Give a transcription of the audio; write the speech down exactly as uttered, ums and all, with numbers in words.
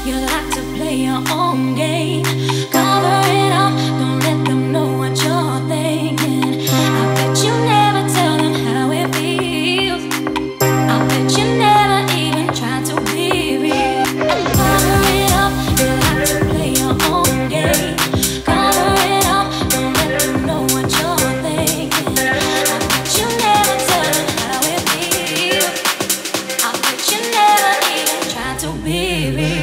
You like to play your own game. Cover it up, don't let them know what you're thinking. I bet you never tell them how it feels. I bet you never even try to be real. Cover it up, you like to play your own game. Cover it up, don't let them know what you're thinking. I bet you never tell them how it feels. I bet you never even try to be real.